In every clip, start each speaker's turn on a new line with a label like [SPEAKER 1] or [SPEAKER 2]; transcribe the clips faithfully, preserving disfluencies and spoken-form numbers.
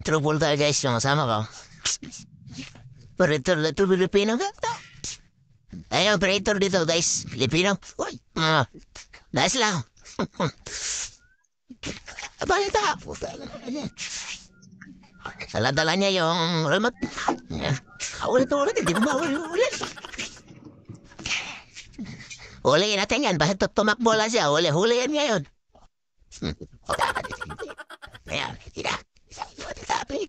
[SPEAKER 1] Trouble tayo guys yung kasama ko. Operator na ito, Pilipino ka. Ay, operator dito guys. Pilipino. Uy, uh, nice lang. Balita. Dala-dala niya yung remote. Ulit-ulit, hindi mo maulit-ulit. Huliin natin yan, bakit tumakbo lang siya? Huli-huliin niya yun. Ayan, tidak. Tapi.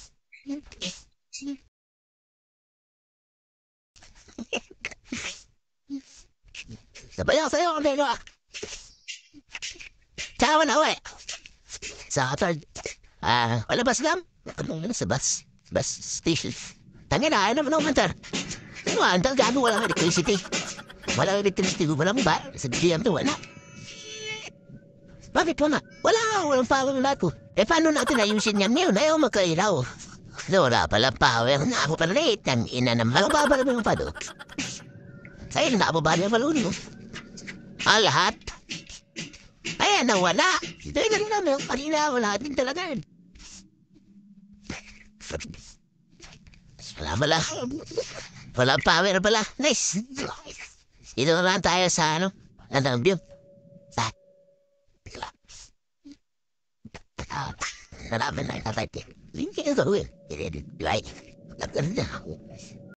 [SPEAKER 1] Sabayaw sa'yo, Andelo. Tsaka na, uwi. Sa third. Ah, palabas lang. Ano sa bus? Bus station. Tangin na, ano naman tar? Ano, andal gabi, walang electricity. Walang electricity, walang ba? Sa G M to, wala. Bakit wala? Wala, walang power na to. Eh, paano natin ayusin yan ngayon? Ayaw magkailaw. So, wala pala power na ako pala late. Ang ina naman. Ako babala mo yung pado. Sa'yo na ako babala yung palo. Ang lahat. Ayan, nawala. Dahil na rin namin. Kanina, wala din talaga. Wala pala. Wala power pala. Nice. Dito na lang tayo sa ano. Landang view. Sa. Marami na yung tatay. Hindi ka gawin. Hindi, right? Nagkaroon na ako.